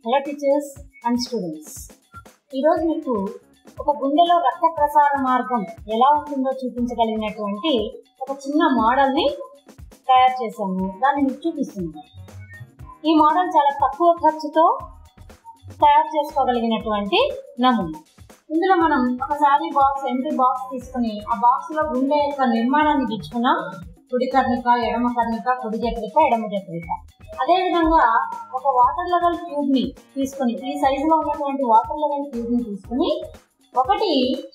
Hello teachers and students, ఈరోజు మీకు ఒక గుండెలో రక్త ప్రసార మార్గం ఎలా ఉంటుందో చూపించగలిగినటువంటి ఒక చిన్న మోడల్ని తయారు చేశాము. దాన్ని మీకు చూపిస్తున్నాను. ఈ మోడల్ చాలా తక్కువ ఖర్చుతో తయారు చేసుకోగలిగినటువంటి నమూనా. ఇందులో మనం ఒకసారి ఎంట్రీ బాక్స్ తీసుకుని ఆ బాక్స్లో గుండె యొక్క నిర్మాణాన్ని గిచ్చుకున్నాం. కుడి కర్ణిక, ఎడమ కర్ణిక, కుడి జఠరిక, ఎడమ జఠరిక. అదేవిధంగా ఒక వాటర్ లెవెల్ ట్యూబ్ ని తీసుకుని, ఈ సైజులో ఉన్నటువంటి వాటర్ లెవెల్ ట్యూబ్ ని తీసుకుని ఒకటి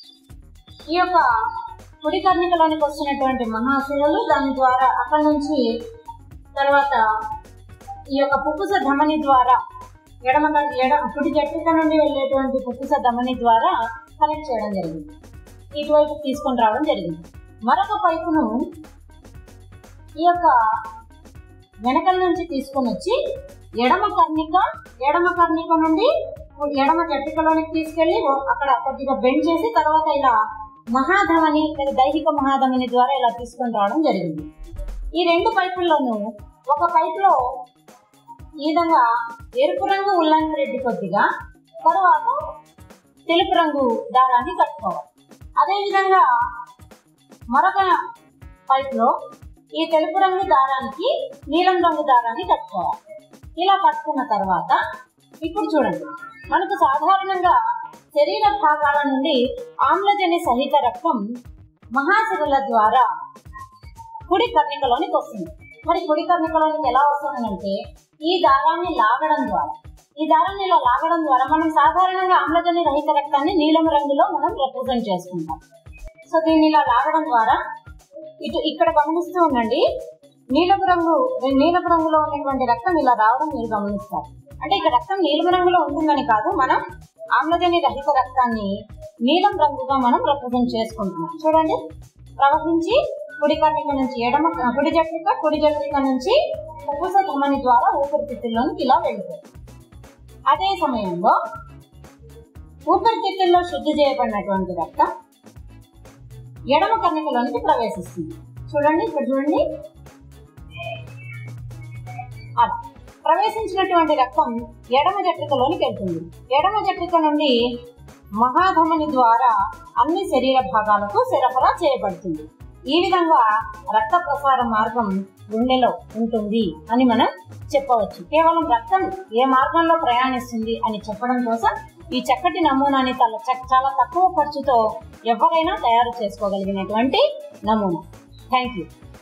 ఈ యొక్క కుడి కర్ణికలోనికి వస్తున్నటువంటి మహాశిరలు, దాని ద్వారా అక్కడి నుంచి తర్వాత ఈ యొక్క పుప్పుస ధమని ద్వారా కుడి జఠరిక నుండి వెళ్ళేటువంటి పుప్పుస ధమని ద్వారా కనెక్ట్ చేయడం జరిగింది. ఇటువైపు తీసుకొని రావడం జరిగింది. మరొక పైపును ఈ యొక్క వెనకల నుంచి తీసుకొని వచ్చి ఎడమ కర్ణిక నుండి ఎడమ జఠరికలోనికి తీసుకెళ్లి అక్కడ కొద్దిగా బెండ్ చేసి తర్వాత ఇలా మహాధమని లేదా దైహిక మహాధమని ద్వారా ఇలా తీసుకొని రావడం జరిగింది. ఈ రెండు పైపుల్లోనూ ఒక పైపులో ఈ విధంగా ఎరుపు రంగు ఉల్లన్ థ్రెడ్ కొద్దిగా, తర్వాత తెలుపు రంగు దారాన్ని కట్టుకోవాలి. అదేవిధంగా మరొక పైపులో ఈ తెలుపు రంగు దారానికి నీలం రంగు దారాన్ని కట్టుకోవాలి. ఇలా కట్టుకున్న తర్వాత ఇప్పుడు చూడండి, మనకు సాధారణంగా శరీర భాగాల నుండి ఆమ్లజని సహిత రక్తం మహాశిరల ద్వారా కుడి కర్ణికలోనికి వస్తుంది. మరి కుడి కర్ణికలోనికి ఎలా వస్తుందంటే ఈ దారాన్ని లాగడం ద్వారా మనం సాధారణంగా ఆమ్లజని రహిత రక్తాన్ని నీలం రంగులో మనం రిప్రజెంట్ చేసుకుంటాం. సో దీన్ని ఇలా లాగడం ద్వారా ఇక్కడ గమనిస్తూ ఉండండి, నీలపు రంగులో ఉన్నటువంటి రక్తం ఇలా రావడం మీరు గమనిస్తారు. అంటే ఇక్కడ రక్తం నీలం రంగులో ఉంటుందని కాదు, మనం ఆమ్లజని రహిత రక్తాన్ని నీలం రంగుగా మనం రిప్రజెంట్ చేసుకుంటున్నాం. చూడండి, ప్రవహించి కుడి కర్ణిక నుంచి కుడి జఠరిక నుంచి పుప్పుస ధమని ద్వారా ఊపిరితిత్తుల్లోనికి ఇలా వెళ్తుంది. అదే సమయంలో ఊపిరితిత్తుల్లో శుద్ధి చేయబడినటువంటి రక్తం ఎడమ కర్ణికలోనికి ప్రవేశిస్తుంది. చూడండి, ఇక్కడ చూడండి, అలా ప్రవేశించినటువంటి రక్తం ఎడమ జఠరికలోనికి వెళ్తుంది. ఎడమ జఠరిక నుండి మహాధమని ద్వారా అన్ని శరీర భాగాలకు సరఫరా చేయబడుతుంది. ఈ విధంగా రక్త ప్రసార మార్గం గుండెలో ఉంటుంది అని మనం చెప్పవచ్చు. కేవలం రక్తం ఏ మార్గంలో ప్రయాణిస్తుంది అని చెప్పడం కోసం ఈ చక్కటి నమూనాని చాలా తక్కువ ఖర్చుతో ఎవరైనా తయారు చేసుకోగలిగినటువంటి నమూనా. Thank you.